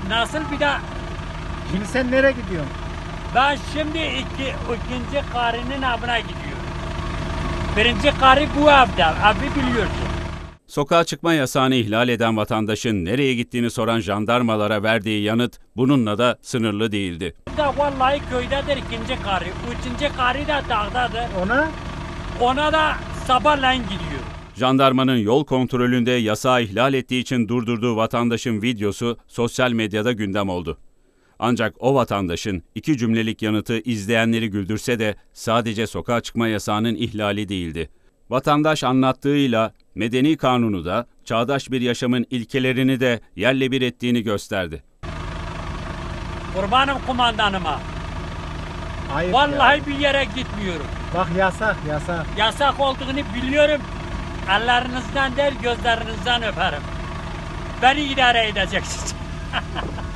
Nasıl bir daha? Şimdi sen nereye gidiyorsun? Ben şimdi ikinci karının avına gidiyorum. Birinci karı bu evde. Abi biliyorsun. Sokağa çıkma yasağını ihlal eden vatandaşın nereye gittiğini soran jandarmalara verdiği yanıt bununla da sınırlı değildi. Da vallahi köydedir ikinci karı. Üçüncü karı da dağdadır. Ona da sabahleyin gidiyor. Jandarmanın yol kontrolünde yasağı ihlal ettiği için durdurduğu vatandaşın videosu sosyal medyada gündem oldu. Ancak o vatandaşın 2 cümlelik yanıtı izleyenleri güldürse de sadece sokağa çıkma yasağının ihlali değildi. Vatandaş anlattığıyla medeni kanunu da çağdaş bir yaşamın ilkelerini de yerle bir ettiğini gösterdi. Kurbanım kumandanıma. Ayıp Vallahi ya. bir yere gitmiyorum. Bak yasak. Yasak olduğunu biliyorum. Ellerinizden değil gözlerinizden öperim. Beni idare edeceksiniz.